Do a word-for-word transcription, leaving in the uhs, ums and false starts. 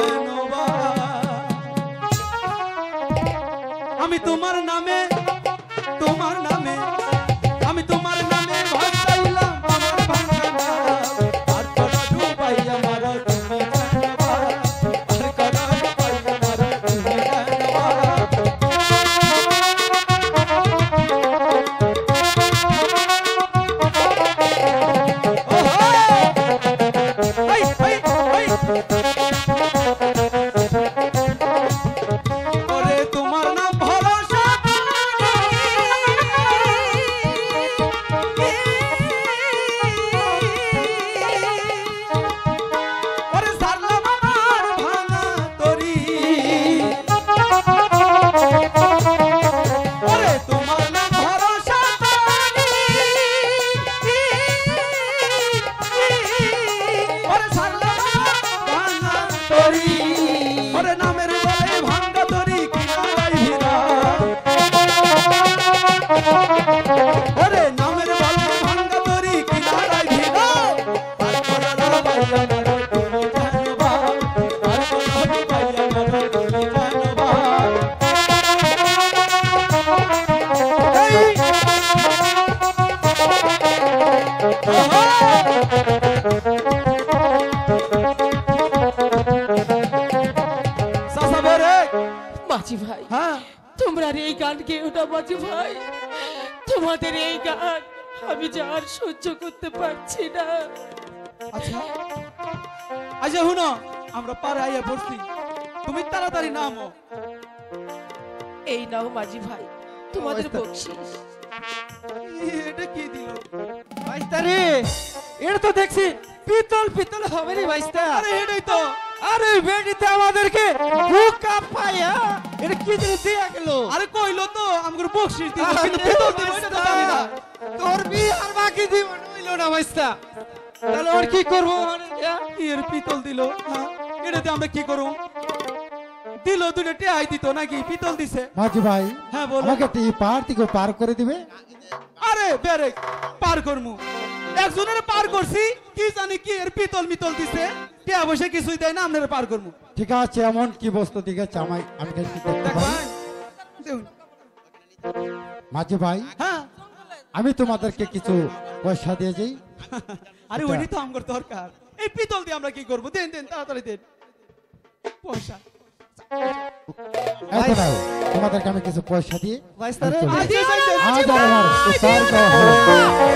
আমি তোমার নামে তোমার নামে আমি তোমার নামে ভাসাইলাম আমার ভাঙা নাম আর করা ডুবাই আমার তুমি জানবা আর করা ডুবাই আমার তুমি জানবা ওহো এই এই এই ওরে তোমার নাম ভরসা ওরে সারলাম আমার ভাঙা তরি ওরে তোমার নাম ভরসা ওরে সারলাম ভাঙা তরি ওরে নামের বলে ভাঙা তরি কিনারাই ভিড়া ওরে নামের বলে ভাঙা তরি কিনারাই ভিড়া আর কোনা বাইয়া মারো তুমি জানবা আর কোনা বাইয়া মারো তুমি জানবা এই সাসা বেরে মাঝি ভাই হ্যাঁ তোমরা এই গান গেও না মাঝি ভাই, তোমাদের এই গান আমি যে আর সহ্য করতে পারছি না। আচ্ছা আচ্ছা শুনো আমরা পারে আইয়া পড়ছি তুমি তাড়াতাড়ি নামো এই নাও মাঝি ভাই তোমাদের অবস্থা। বকশিস। এটা কি দিল ভাইস্তা রে, এটা তো দেখছি পিতল পিতল হবে রে ভাইস্তা। আরে এটাই তো আরে বেটিতে আমাদেরকে বুক কাঁপায়া এটা কি জিনিস দিয়া গেল? আরে কইলো তো আমগর বকশিস দিল কিন্তু পিতল দিব এটা তো জানি না তোর বিয়ার বাকি দিব নইল না ভাইস্তা, তাহলে আর কি করবো? কি এর পিতল দিল হ্যাঁ এটাতে আমরা কি করব দিল দুটো টেহাই দিত নাকি পিতল দিছে মাঝি ভাই হ্যাঁ বলো আমাকে একটু এই পাহাড় থেকে পার করে দিবে? আরে বেরে পার করমু একজনের পার করছি কি জানি কি এর পিতল মিতল দিছে টেহা বসে কিছুই দেয় না আপনারা পার করমু ঠিক আছে, এমন কি বস্তু দিকে চামাই আমি কি দেখতে পাই? দেখবেন দেখুন মাঝি ভাই হ্যাঁ আমি তোমাদেরকে কিছু পয়সা দিয়ে যাই। আরে ওইটাই তো আমগর দরকার এই পিতল দিয়ে আমরা কি করব দেন দেন তাড়াতাড়ি দেন পয়সা এত নাও, তোমাদেরকে আমি কিছু পয়সা দিয়ে ভাইস্তা রে, আমি চলে আজ যাই। আজ আজ আর আমার উপার দেওয়া হলো।